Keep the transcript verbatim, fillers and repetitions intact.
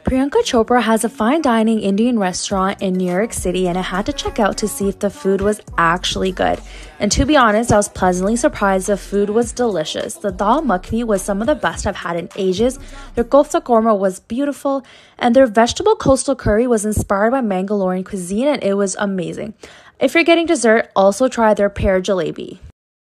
Priyanka Chopra has a fine dining Indian restaurant in New York City, and I had to check out to see if the food was actually good. And to be honest, I was pleasantly surprised. The food was delicious. The dal makhani was some of the best I've had in ages. Their kofta korma was beautiful, and their vegetable coastal curry was inspired by Mangalorean cuisine, and it was amazing. If you're getting dessert, also try their pear jalebi.